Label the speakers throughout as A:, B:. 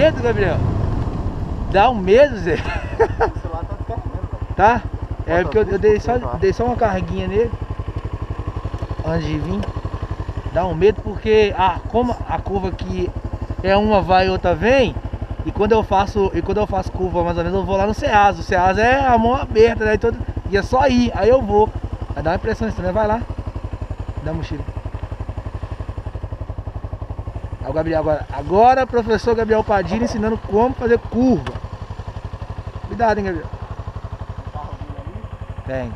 A: medo, Gabriel. Dá um medo, Zé.
B: O celular tá descarregando,
A: Tá? É porque eu dei
B: dei
A: só uma carguinha nele antes de vir. Dá um medo porque como a curva aqui é uma vai e outra vem. E quando eu faço curva mais ou menos, eu vou lá no Ceasa. O Ceasa é a mão aberta, né? Então, e é só ir, aí eu vou. Vai dar uma impressão isso, né? Vai lá. Dá a mochila. Aí o Gabriel agora professor Gabriel Padilha ensinando como fazer curva. Cuidado, hein, Gabriel. Tem.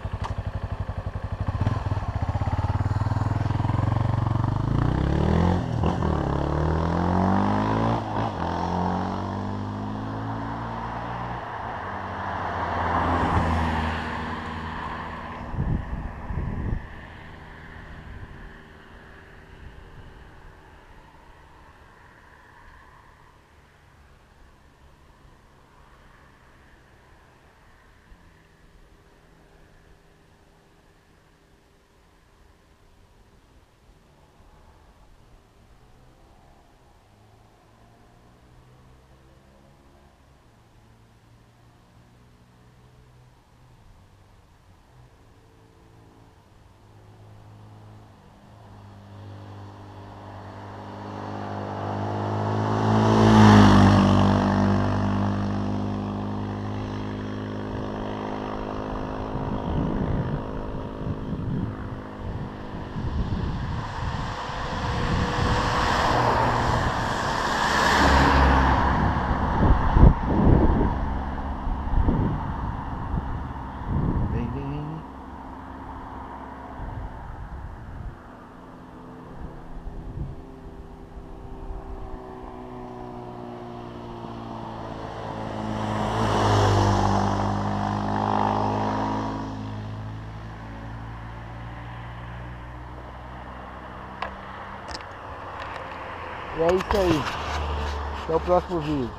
A: E é isso aí. Até o próximo vídeo.